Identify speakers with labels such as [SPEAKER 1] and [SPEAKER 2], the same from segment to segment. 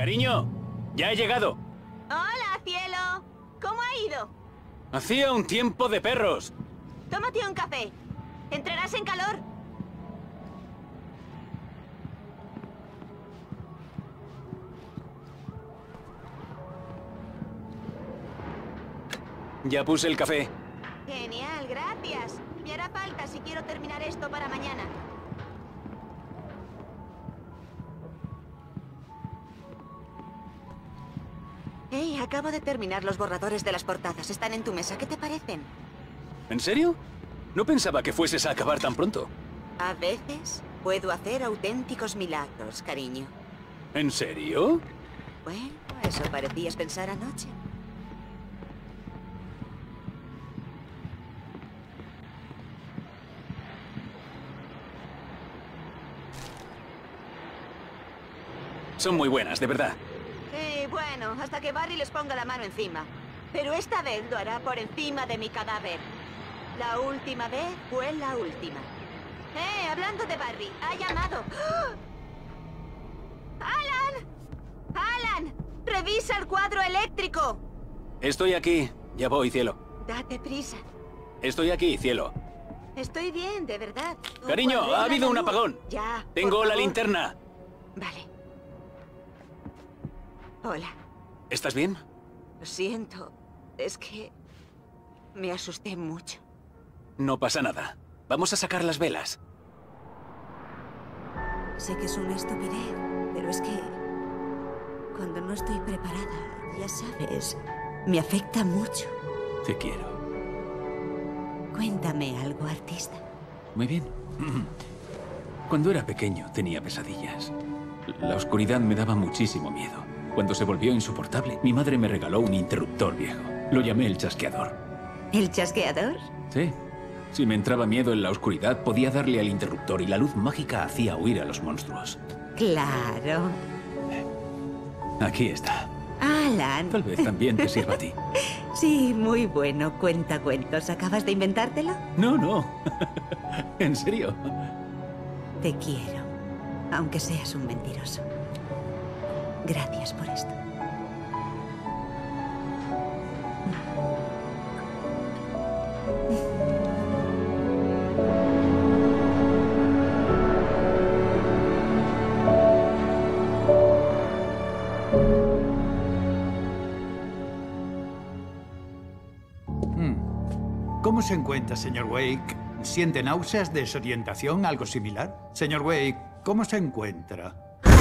[SPEAKER 1] Cariño, ya he llegado.
[SPEAKER 2] Hola, cielo. ¿Cómo ha ido?
[SPEAKER 1] Hacía un tiempo de perros.
[SPEAKER 2] Tómate un café. Entrarás en calor.
[SPEAKER 1] Ya puse el café.
[SPEAKER 2] Genial, gracias. Me hará falta si quiero terminar esto para mañana. Hey, acabo de terminar los borradores de las portadas. Están en tu mesa. ¿Qué te parecen?
[SPEAKER 1] ¿En serio? No pensaba que fueses a acabar tan pronto.
[SPEAKER 2] A veces puedo hacer auténticos milagros, cariño.
[SPEAKER 1] ¿En serio?
[SPEAKER 2] Bueno, eso parecías pensar anoche.
[SPEAKER 1] Son muy buenas, de verdad.
[SPEAKER 2] Bueno, hasta que Barry les ponga la mano encima. Pero esta vez lo hará por encima de mi cadáver. La última vez fue la última. Hablando de Barry, ha llamado. ¡Oh! ¡Alan! ¡Alan! ¡Revisa el cuadro eléctrico!
[SPEAKER 1] Estoy aquí. Ya voy, cielo.
[SPEAKER 2] Date prisa.
[SPEAKER 1] Estoy aquí, cielo.
[SPEAKER 2] Estoy bien, de verdad.
[SPEAKER 1] Cariño, ha habido un apagón.
[SPEAKER 2] Ya.
[SPEAKER 1] Tengo la linterna.
[SPEAKER 2] Vale. Hola.
[SPEAKER 1] ¿Estás bien?
[SPEAKER 2] Lo siento. Es que me asusté mucho.
[SPEAKER 1] No pasa nada. Vamos a sacar las velas.
[SPEAKER 2] Sé que es una estupidez, pero es que cuando no estoy preparada, ya sabes, me afecta mucho.
[SPEAKER 1] Te quiero.
[SPEAKER 2] Cuéntame algo, artista.
[SPEAKER 1] Muy bien. Cuando era pequeño tenía pesadillas. La oscuridad me daba muchísimo miedo. Cuando se volvió insoportable, mi madre me regaló un interruptor viejo. Lo llamé el chasqueador.
[SPEAKER 2] ¿El chasqueador?
[SPEAKER 1] Sí. Si me entraba miedo en la oscuridad, podía darle al interruptor y la luz mágica hacía huir a los monstruos.
[SPEAKER 2] Claro.
[SPEAKER 1] Aquí está.
[SPEAKER 2] Alan.
[SPEAKER 1] Tal vez también te sirva a ti.
[SPEAKER 2] Sí, muy bueno. Cuentacuentos. ¿Acabas de inventártelo?
[SPEAKER 1] No, no. En serio.
[SPEAKER 2] Te quiero, aunque seas un mentiroso. Gracias por esto.
[SPEAKER 3] ¿Cómo se encuentra, señor Wake? ¿Siente náuseas, desorientación, algo similar? Señor Wake, ¿cómo se encuentra?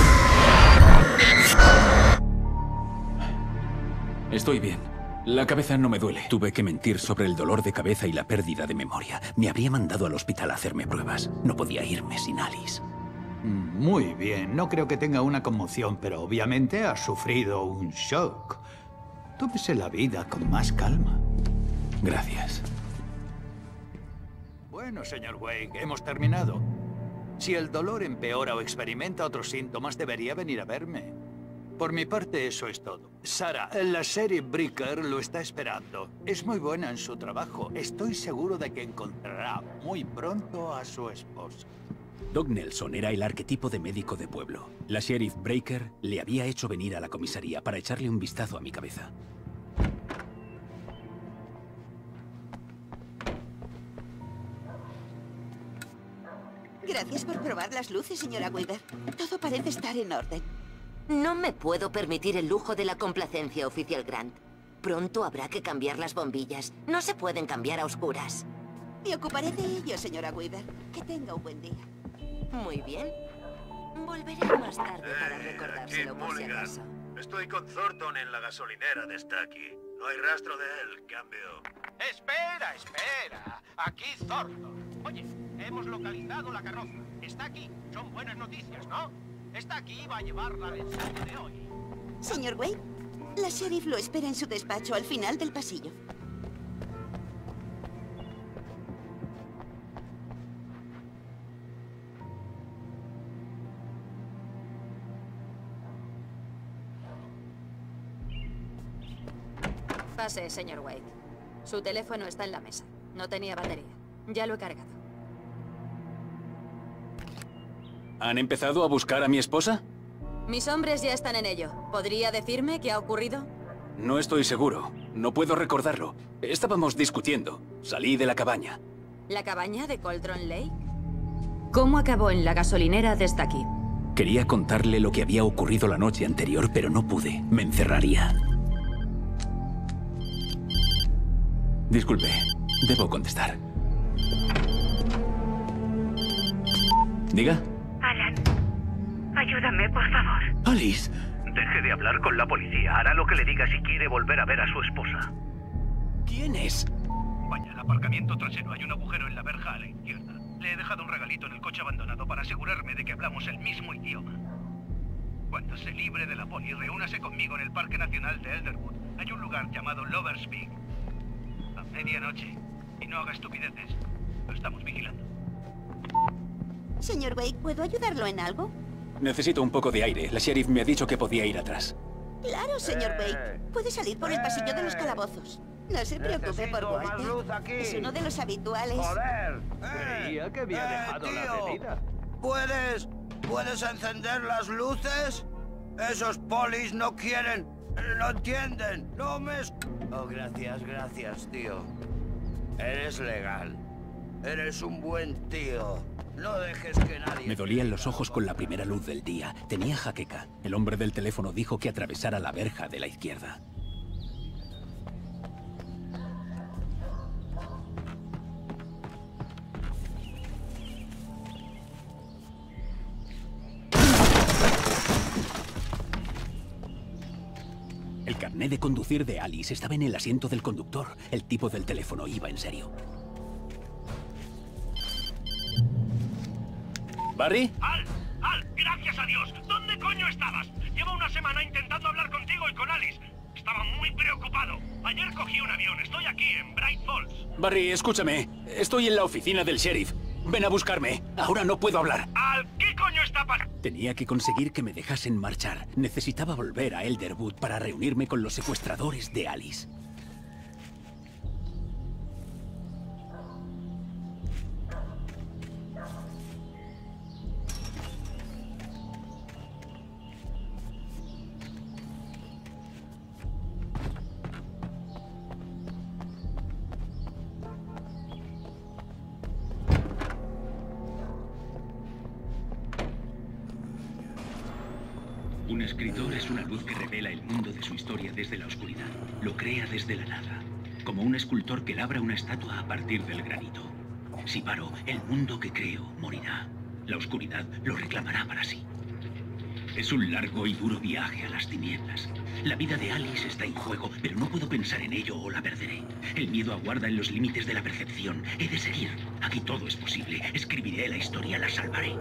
[SPEAKER 1] Estoy bien. La cabeza no me duele. Tuve que mentir sobre el dolor de cabeza y la pérdida de memoria. Me habría mandado al hospital a hacerme pruebas. No podía irme sin Alice.
[SPEAKER 3] Muy bien. No creo que tenga una conmoción, pero obviamente ha sufrido un shock. Tómese la vida con más calma.
[SPEAKER 1] Gracias.
[SPEAKER 3] Bueno, señor Wake, hemos terminado. Si el dolor empeora o experimenta otros síntomas, debería venir a verme. Por mi parte, eso es todo. Sara, la serie Breaker lo está esperando. Es muy buena en su trabajo. Estoy seguro de que encontrará muy pronto a su esposa.
[SPEAKER 1] Doc Nelson era el arquetipo de médico de pueblo. La sheriff Breaker le había hecho venir a la comisaría para echarle un vistazo a mi cabeza.
[SPEAKER 2] Gracias por probar las luces, señora Weaver. Todo parece estar en orden.
[SPEAKER 4] No me puedo permitir el lujo de la complacencia, oficial Grant. Pronto habrá que cambiar las bombillas. No se pueden cambiar a oscuras.
[SPEAKER 2] Me ocuparé de ello, señora Weaver. Que tenga un buen día.
[SPEAKER 4] Muy bien. Volveré más tarde para recordárselo por si acaso.
[SPEAKER 5] Estoy con Thornton en la gasolinera de Stacky. No hay rastro de él, cambio.
[SPEAKER 6] Espera, espera. Aquí Thornton. Oye, hemos localizado la carroza. Está aquí. Son buenas noticias, ¿no? Está aquí y va a llevarla al ensayo de hoy.
[SPEAKER 2] Señor Wade, la sheriff lo espera en su despacho al final del pasillo.
[SPEAKER 7] Pase, señor Wade. Su teléfono está en la mesa. No tenía batería. Ya lo he cargado.
[SPEAKER 1] ¿Han empezado a buscar a mi esposa?
[SPEAKER 7] Mis hombres ya están en ello. ¿Podría decirme qué ha ocurrido?
[SPEAKER 1] No estoy seguro. No puedo recordarlo. Estábamos discutiendo. Salí de la cabaña.
[SPEAKER 7] ¿La cabaña de Cauldron Lake? ¿Cómo acabó en la gasolinera de Stucky?
[SPEAKER 1] Quería contarle lo que había ocurrido la noche anterior, pero no pude. Me encerraría. Disculpe. Debo contestar. ¿Diga?
[SPEAKER 8] Alan, ayúdame, por favor.
[SPEAKER 1] Alice.
[SPEAKER 5] Deje de hablar con la policía. Hará lo que le diga si quiere volver a ver a su esposa.
[SPEAKER 1] ¿Quién es?
[SPEAKER 6] Vaya, el aparcamiento trasero. Hay un agujero en la verja a la izquierda. Le he dejado un regalito en el coche abandonado para asegurarme de que hablamos el mismo idioma. Cuando se libre de la poli, reúnase conmigo en el Parque Nacional de Elderwood. Hay un lugar llamado Lover's Peak. A medianoche. Y no haga estupideces. Lo estamos vigilando.
[SPEAKER 2] Señor Wake, ¿puedo ayudarlo en algo?
[SPEAKER 1] Necesito un poco de aire. La sheriff me ha dicho que podía ir atrás.
[SPEAKER 2] Claro, señor Wake. Puede salir por el pasillo de los calabozos. No se preocupe por Walter. Es uno de los habituales.
[SPEAKER 6] ¡Joder!
[SPEAKER 3] Creía que había dejado la
[SPEAKER 6] tío.
[SPEAKER 3] bebida.
[SPEAKER 6] ¿Puedes encender las luces? Esos polis no quieren, no entienden, no me... Oh, gracias, tío. Eres legal. Eres un buen tío. No dejes que nadie...
[SPEAKER 1] Me dolían los ojos con la primera luz del día. Tenía jaqueca. El hombre del teléfono dijo que atravesara la verja de la izquierda. El carné de conducir de Alice estaba en el asiento del conductor. El tipo del teléfono iba en serio. ¿Barry?
[SPEAKER 5] ¡Al! ¡Gracias a Dios! ¿Dónde coño estabas? Llevo una semana intentando hablar contigo y con Alice. Estaba muy preocupado. Ayer cogí un avión. Estoy aquí, en Bright Falls.
[SPEAKER 1] Barry, escúchame. Estoy en la oficina del sheriff. Ven a buscarme. Ahora no puedo hablar.
[SPEAKER 5] ¡Al! ¿Qué coño está pasando?
[SPEAKER 1] Tenía que conseguir que me dejasen marchar. Necesitaba volver a Elderwood para reunirme con los secuestradores de Alice.
[SPEAKER 9] Un escritor es una luz que revela el mundo de su historia desde la oscuridad. Lo crea desde la nada. Como un escultor que labra una estatua a partir del granito. Si paro, el mundo que creo morirá. La oscuridad lo reclamará para sí. Es un largo y duro viaje a las tinieblas. La vida de Alice está en juego, pero no puedo pensar en ello o la perderé. El miedo aguarda en los límites de la percepción. He de seguir. Aquí todo es posible. Escribiré la historia, la salvaré.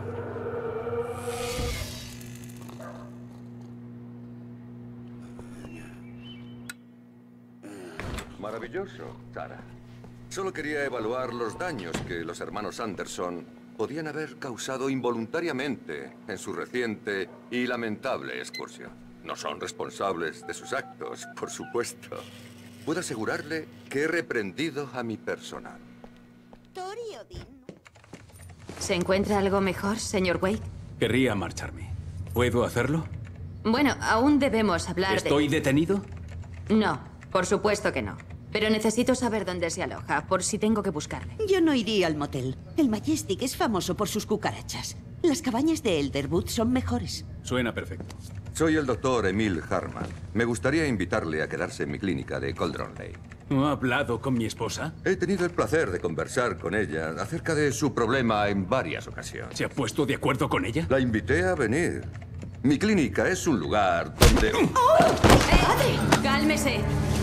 [SPEAKER 10] Maravilloso, Sarah. Solo quería evaluar los daños que los hermanos Anderson podían haber causado involuntariamente en su reciente y lamentable excursión. No son responsables de sus actos, por supuesto. Puedo asegurarle que he reprendido a mi personal.
[SPEAKER 2] Tori Odin.
[SPEAKER 7] ¿Se encuentra algo mejor, señor Wake?
[SPEAKER 1] Querría marcharme. ¿Puedo hacerlo?
[SPEAKER 7] Bueno, aún debemos hablar
[SPEAKER 1] ¿Estoy detenido?
[SPEAKER 7] No, por supuesto que no. Pero necesito saber dónde se aloja, por si tengo que buscarle.
[SPEAKER 11] Yo no iría al motel. El Majestic es famoso por sus cucarachas. Las cabañas de Elderwood son mejores.
[SPEAKER 1] Suena perfecto.
[SPEAKER 10] Soy el doctor Emil Harman. Me gustaría invitarle a quedarse en mi clínica de Cauldron Lake.
[SPEAKER 1] ¿No ha hablado con mi esposa?
[SPEAKER 10] He tenido el placer de conversar con ella acerca de su problema en varias ocasiones.
[SPEAKER 1] ¿Se ha puesto de acuerdo con ella?
[SPEAKER 10] La invité a venir. Mi clínica es un lugar donde...
[SPEAKER 7] ¡Padre! ¡Cálmese!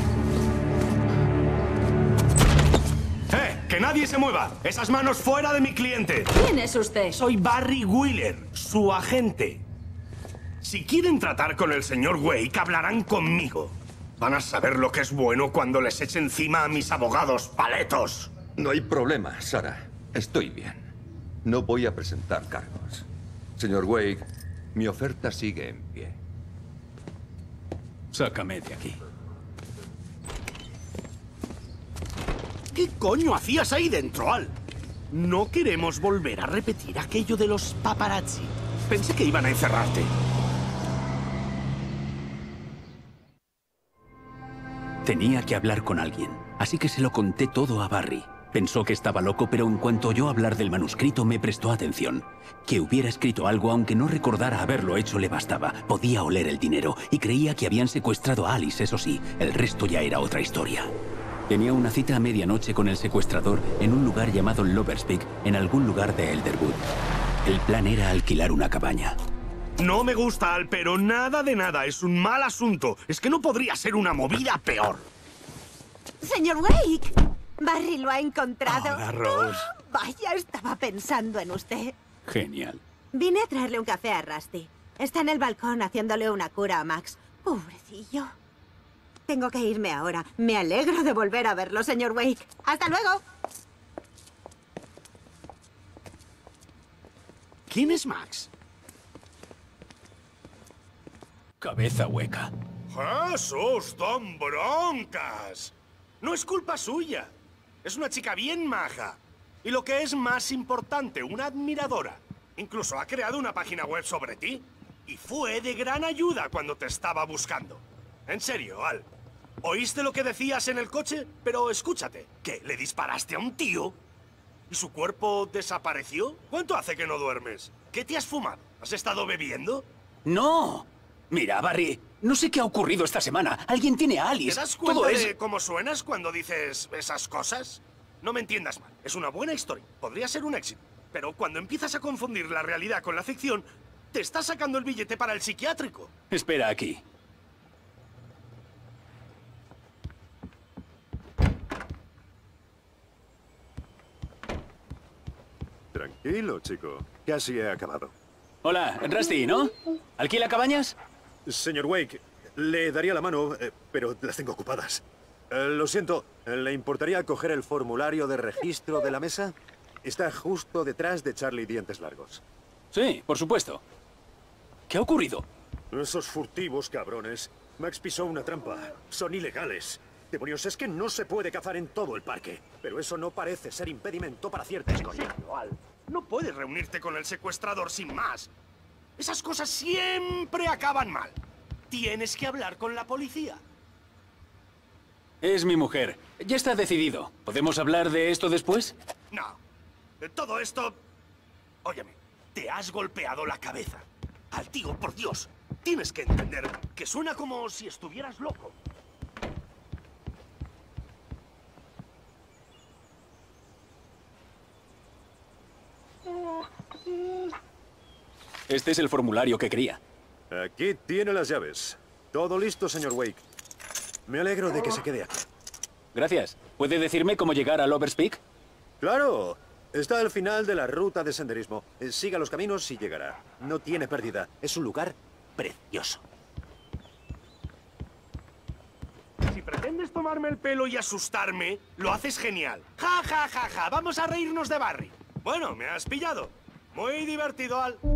[SPEAKER 12] ¡Que nadie se mueva! ¡Esas manos fuera de mi cliente!
[SPEAKER 7] ¿Quién es usted?
[SPEAKER 12] Soy Barry Wheeler, su agente. Si quieren tratar con el señor Wake, hablarán conmigo. Van a saber lo que es bueno cuando les eche encima a mis abogados paletos.
[SPEAKER 10] No hay problema, Sarah. Estoy bien. No voy a presentar cargos. Señor Wake, mi oferta sigue en pie.
[SPEAKER 1] Sácame de aquí.
[SPEAKER 12] ¿Qué coño hacías ahí dentro, Al? No queremos volver a repetir aquello de los paparazzi. Pensé que iban a encerrarte.
[SPEAKER 1] Tenía que hablar con alguien, así que se lo conté todo a Barry. Pensó que estaba loco, pero en cuanto oyó hablar del manuscrito me prestó atención. Que hubiera escrito algo, aunque no recordara haberlo hecho, le bastaba. Podía oler el dinero y creía que habían secuestrado a Alice, eso sí. El resto ya era otra historia. Tenía una cita a medianoche con el secuestrador en un lugar llamado Lover's Peak, en algún lugar de Elderwood. El plan era alquilar una cabaña.
[SPEAKER 12] No me gusta, Al, pero nada de nada. Es un mal asunto. Es que no podría ser una movida peor.
[SPEAKER 2] Señor Wake, Barry lo ha encontrado.
[SPEAKER 12] Hola, Rose.
[SPEAKER 2] Oh, vaya, estaba pensando en usted.
[SPEAKER 1] Genial.
[SPEAKER 2] Vine a traerle un café a Rusty. Está en el balcón haciéndole una cura a Max. Pobrecillo. Tengo que irme ahora. Me alegro de volver a verlo, señor Wake. ¡Hasta luego!
[SPEAKER 12] ¿Quién es Max?
[SPEAKER 1] Cabeza hueca.
[SPEAKER 12] ¡Jesús, don broncas! No es culpa suya. Es una chica bien maja. Y lo que es más importante, una admiradora. Incluso ha creado una página web sobre ti. Y fue de gran ayuda cuando te estaba buscando. En serio, Al. ¿Oíste lo que decías en el coche? Pero escúchate, ¿qué? ¿Le disparaste a un tío? ¿Y su cuerpo desapareció? ¿Cuánto hace que no duermes? ¿Qué te has fumado? ¿Has estado bebiendo?
[SPEAKER 1] ¡No! Mira, Barry, no sé qué ha ocurrido esta semana. Alguien tiene a Alice.
[SPEAKER 12] ¿Te das cuenta
[SPEAKER 1] Todo
[SPEAKER 12] de
[SPEAKER 1] es...
[SPEAKER 12] cómo suenas cuando dices esas cosas? No me entiendas mal. Es una buena historia. Podría ser un éxito. Pero cuando empiezas a confundir la realidad con la ficción, te estás sacando el billete para el psiquiátrico.
[SPEAKER 1] Espera aquí.
[SPEAKER 13] Tranquilo, chico. Casi he acabado.
[SPEAKER 1] Hola, Rusty, ¿no? ¿Alquila cabañas?
[SPEAKER 13] Señor Wake, le daría la mano, pero las tengo ocupadas. Lo siento, ¿le importaría coger el formulario de registro de la mesa? Está justo detrás de Charlie Dientes Largos.
[SPEAKER 1] Sí, por supuesto. ¿Qué ha ocurrido?
[SPEAKER 13] Esos furtivos cabrones. Max pisó una trampa. Son ilegales. Demonios, es que no se puede cazar en todo el parque. Pero eso no parece ser impedimento para ciertas cosas.
[SPEAKER 12] No puedes reunirte con el secuestrador sin más. Esas cosas siempre acaban mal. Tienes que hablar con la policía.
[SPEAKER 1] Es mi mujer. Ya está decidido. ¿Podemos hablar de esto después?
[SPEAKER 12] No. Todo esto... Óyeme, te has golpeado la cabeza. Al tío, por Dios. Tienes que entender que suena como si estuvieras loco.
[SPEAKER 1] Este es el formulario que quería.
[SPEAKER 13] Aquí tiene las llaves. Todo listo, señor Wake. Me alegro de que se quede aquí.
[SPEAKER 1] Gracias. ¿Puede decirme cómo llegar a Lover's Peak?
[SPEAKER 13] ¡Claro! Está al final de la ruta de senderismo. Siga los caminos y llegará. No tiene pérdida. Es un lugar precioso.
[SPEAKER 12] Si pretendes tomarme el pelo y asustarme, lo haces genial. ¡Ja, ja, ja, ja! Vamos a reírnos de Barry. Bueno, me has pillado. Muy divertido, Al.